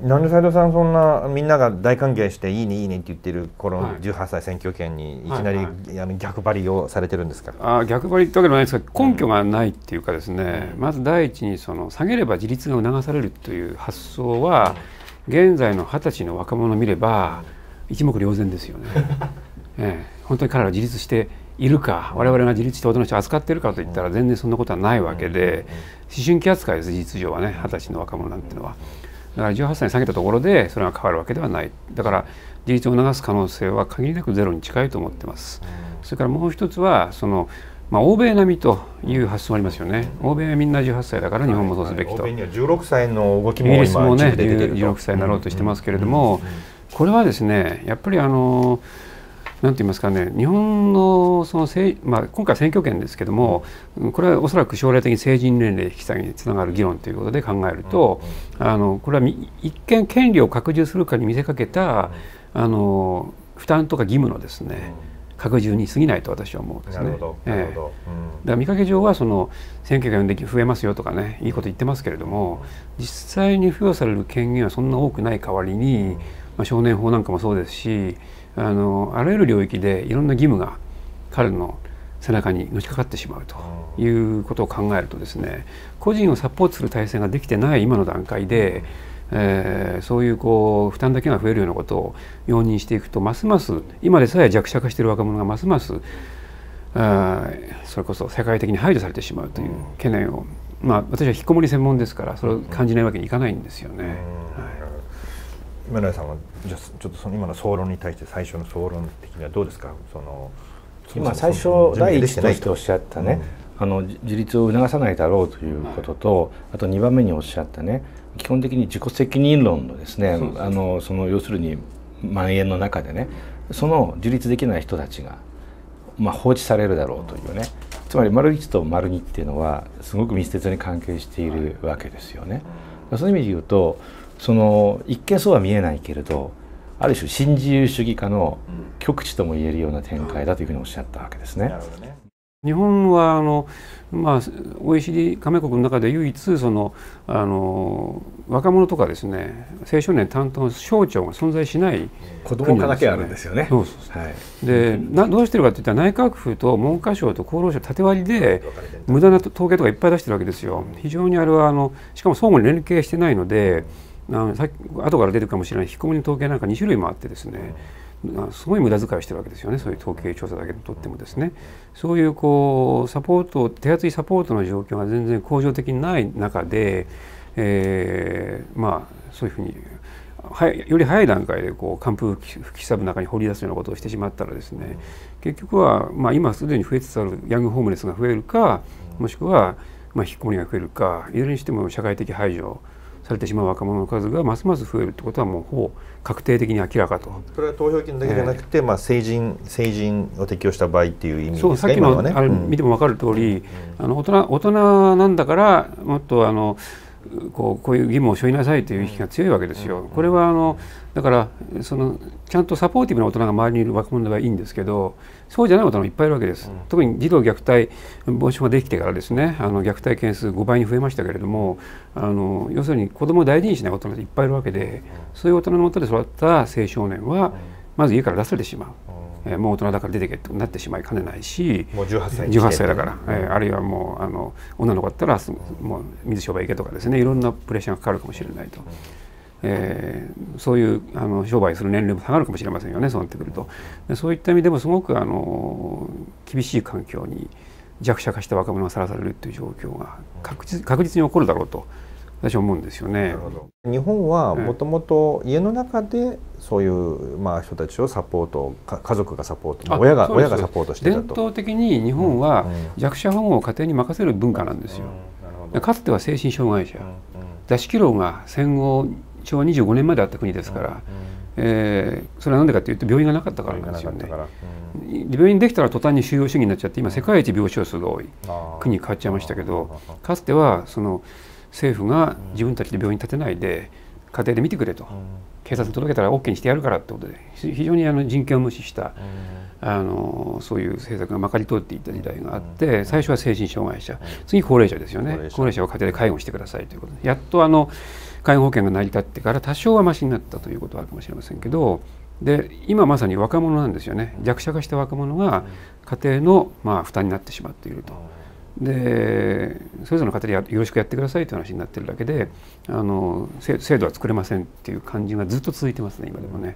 なんで斉藤さんそんなみんなが大歓迎していいねいいねって言ってるこの18歳選挙権にいきなり逆張りをされてるんですか？ 逆張りってわけではないですが、根拠がないっていうかですね、まず第一に下げれば自立が促されるという発想は、現在の20歳の若者を見れば一目瞭然ですよね。本当に彼らが自立しているか、我々が自立して大人の人を扱っているかといったら全然そんなことはないわけで、思春期扱いです、事実上はね、20歳の若者なんていうのは。だから18歳に下げたところでそれが変わるわけではない。だから自立を促す可能性は限りなくゼロに近いと思ってます。それからもう一つは欧米並みという発想がありますよね。欧米はみんな18歳だから日本もそうすべきと。 欧米には16歳の動きもイギリスもね16 出てると。 歳になろうとしてますけれども、これはですねやっぱりなんて言いますかね、日本の今回選挙権ですけども、これはおそらく将来的に成人年齢引き下げにつながる議論ということで考えると、これは一見権利を拡充するかに見せかけた負担とか義務のですね拡充に過ぎないと私は思うんですね。だから見かけ上は選挙権で増えますよとかね、いいこと言ってますけれども、実際に付与される権限はそんな多くない代わりに、少年法なんかもそうですし、あらゆる領域でいろんな義務が彼の背中にのしかかってしまうということを考えるとですね、個人をサポートする体制ができてない今の段階で、そういう負担だけが増えるようなことを容認していくと、ますます今でさえ弱者化している若者がますますそれこそ世界的に排除されてしまうという懸念を、私は引きこもり専門ですからそれを感じないわけにいかないんですよね。 今成さんはじゃあちょっと今の総論に対して最初の総論的にはどうですか？ 今最初第一としておっしゃったね、自立を促さないだろうということと、あと2番目におっしゃったね、基本的に自己責任論のですね、要するに蔓延の中でね、その自立できない人たちが放置されるだろうというね、つまり丸1と丸2っていうのはすごく密接に関係しているわけですよね。そういう意味で言うと一見そうは見えないけれど、ある種新自由主義化の極致とも言えるような展開だというふうにおっしゃったわけですね。 日本はOECD 加盟国の中で唯一若者とかですね青少年担当の省庁が存在しない子ども科だけあるんですよね。 でどうしてるかといったら内閣府と文科省と厚労省縦割りで無駄な統計とかいっぱい出してるわけですよ。非常にあれはしかも相互に連携してないので、後から出てくるかもしれない引きこもりの統計なんか2種類もあってですね、すごい無駄遣いをしてるわけですよね。そういう統計調査だけでとってもですね、そういうサポート、手厚いサポートの状況が全然向上的にない中で、そういうふうにより早い段階で還付不起サブの中に掘り出すようなことをしてしまったらですね、結局は今すでに増えつつあるヤングホームレスが増えるか、もしくは引きこもりが増えるか、いずれにしても社会的排除されてしまう若者の数がますます増えるということはもうほぼ確定的に明らかと。 これは投票権だけじゃなくて、成人を適用した場合っていう意味ですか？ そう、さっきのあれ見ても分かる通り、大人なんだからもっとこういう義務を背負いなさいという意識が強いわけですよ。これはだからちゃんとサポーティブな大人が周りにいる若者ではいいんですけど、そうじゃない大人もいっぱいいるわけです。特に児童虐待防止法ができてからですね、虐待件数5倍に増えましたけれども、要するに子どもを大事にしない大人がいっぱいいるわけで、そういう大人のもとで育った青少年はまず家から出されてしまう。もう大人だから出てけとなってしまいかねないし、 もう18 歳だから、あるいはもう女の子だったらもう水商売行けとかですね、いろんなプレッシャーがかかるかもしれないと。そういう商売する年齢も下がるかもしれませんよね、そうなってくると。そういった意味でもすごく厳しい環境に弱者化した若者がさらされるという状況が確実に起こるだろうと私は思うんですよね。 日本はもともと家の中でそういう人たちをサポート、家族がサポート、親がサポートしていたと。 伝統的に日本は弱者保護を家庭に任せる文化なんですよ。かつては精神障害者、座敷牢が戦後昭和25年まであった国ですから、それは何でかというと病院がなかったからなんですよね。病院できたら途端に収容主義になっちゃって、今世界一病床数が多い国に変わっちゃいましたけど、かつては政府が自分たちで病院建てないで家庭で見てくれと、警察に届けたら OK にしてやるからってことで非常に人権を無視したそういう政策がまかり通っていった時代があって、最初は精神障害者、次高齢者ですよね。高齢者を家庭で介護してくださいということで、やっと介護保険が成り立ってから多少はマシになったということはあるかもしれませんけど、で今まさに若者なんですよね。弱者化した若者が家庭の負担になってしまっていると。でそれぞれの家庭でよろしくやってくださいという話になっているだけで、制度は作れませんっていう感じがずっと続いてますね、今でもね。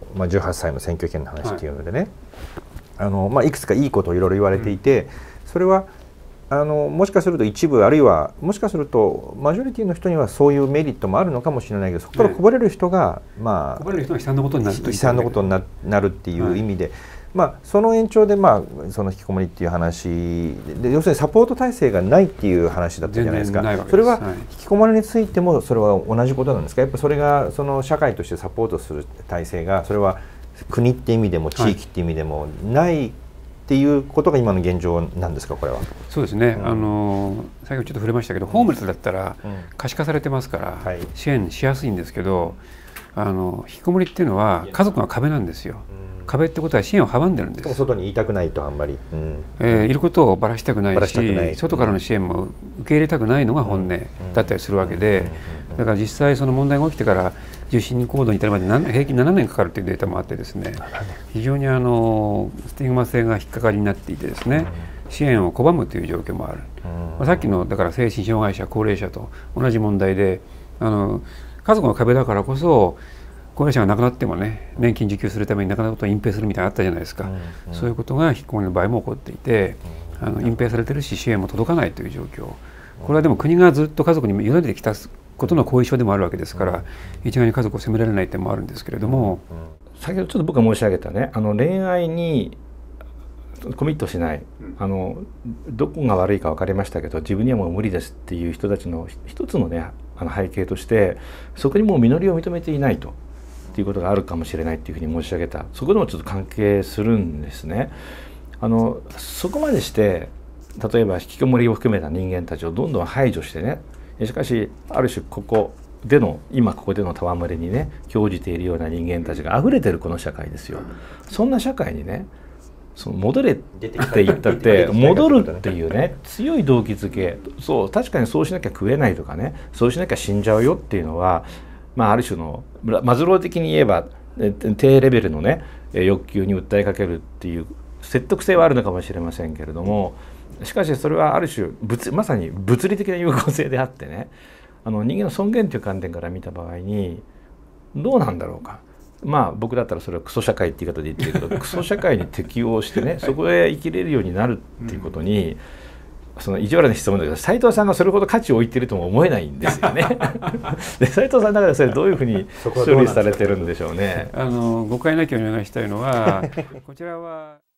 18歳の選挙権の話っていうのでね、いくつかいいことをいろいろ言われていて、それはもしかすると一部、あるいはもしかするとマジョリティの人にはそういうメリットもあるのかもしれないけど、そこからこぼれる人がこぼれる人が悲惨なことになると悲惨なことになるっていう意味で、その延長でその引きこもりっていう話で、要するにサポート体制がないっていう話だったじゃないですか。それは引きこもりについてもそれは同じことなんですか。やっぱそれがその社会としてサポートする体制が、それは国って意味でも地域って意味でもないっていうことが今の現状なんですか、これは。 そうですね、先ほどちょっと触れましたけど、ホームレスだったら可視化されてますから支援しやすいんですけど、引きこもりっていうのは家族が壁なんですよ。壁ってことは支援を阻んでるんです。 外に言いたくないと、あんまり、 いることをばらしたくないし、外からの支援も受け入れたくないのが本音だったりするわけで、だから実際その問題が起きてから受診行動に至るまで平均7年かかるというデータもあってですね、非常にスティグマ性が引っかかりになっていてですね、支援を拒むという状況もある。さっきのだから精神障害者高齢者と同じ問題で、家族の壁だからこそ高齢者が亡くなってもね、年金受給するためになかなかことを隠蔽するみたいなのあったじゃないですか。そういうことが引きこもりの場合も起こっていて、隠蔽されてるし支援も届かないという状況。これはでも国がずっと家族に委ねてきたことの後遺症でもあるわけですから、一概に家族を責められない点もあるんですけれども、 先ほどちょっと僕が申し上げたね、恋愛にコミットしない、どこが悪いか分かりましたけど自分にはもう無理ですっていう人たちの一つのね、背景として、そこにもう実りを認めていないとっていうことがあるかもしれないっていうふうに申し上げた。そこでもちょっと関係するんですね。そこまでして例えば引きこもりを含めた人間たちをどんどん排除してね、しかしある種今ここでの戯れにね興じているような人間たちがあふれてるこの社会ですよ。そんな社会にね、戻れって言ったって戻るっていうね強い動機づけ、そう確かにそうしなきゃ食えないとかね、そうしなきゃ死んじゃうよっていうのは、ある種のマズロー的に言えば低レベルのね欲求に訴えかけるっていう説得性はあるのかもしれませんけれども、しかしそれはある種まさに物理的な有効性であってね、人間の尊厳という観点から見た場合にどうなんだろうか。僕だったらそれはクソ社会って言い方で言ってるけどクソ社会に適応してねそこへ生きれるようになるっていうことに、その意地悪な質問だけど斉藤さんがそれほど価値を置いているとも思えないんですよね。で斉藤さんの中でそれどういうふうに処理されてるんでしょうね。 誤解なきをお願いしたいのはこちらは